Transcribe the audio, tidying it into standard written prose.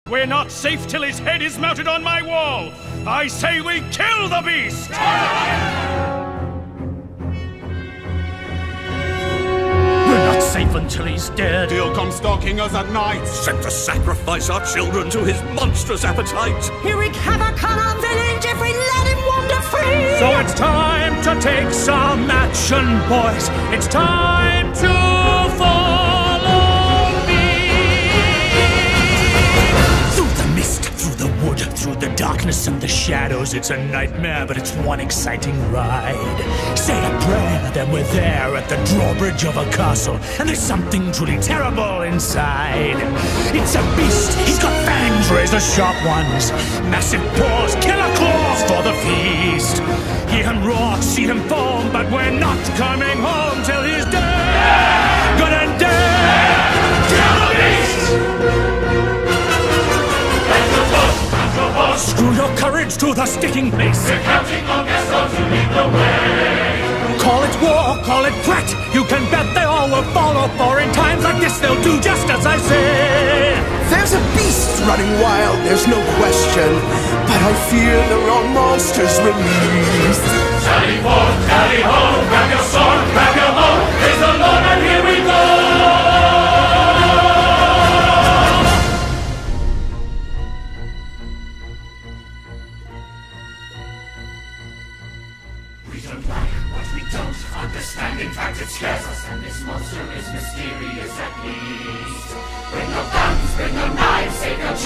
We're not safe till his head is mounted on my wall! I say we kill the beast! We're not safe until he's dead. He'll come stalking us at night. Sent to sacrifice our children to his monstrous appetite. He'll wreak havoc on our village if we let him wander free. So it's time to take some action, boys. It's time to follow me. Through the mist, through the wood, through the darkness and the shadows. It's a nightmare, but it's one exciting ride. Say a prayer, then we're there at the drawbridge of a castle. And there's something truly terrible inside. It's a beast, he's got fangs, razor sharp ones, massive paws, killer claws for the feast. Hear him roar, see him foam, but we're not coming home till he's dead. Good and dead. Kill the beast! Screw your courage to the sticking place. We're counting on Gaston to lead the way. Call it war, call it threat. You can bet they all will follow, for in times like this they'll do just as I say. There's a beast running wild, there's no question, but I fear the wrong monster's released. Sally forth, tally ho, grab your sword, grab your hoe. Praise the Lord, and here we go. We don't like what we don't understand. In fact, it scares us, and this monster is mysterious at least. Bring your guns, bring your knives, save your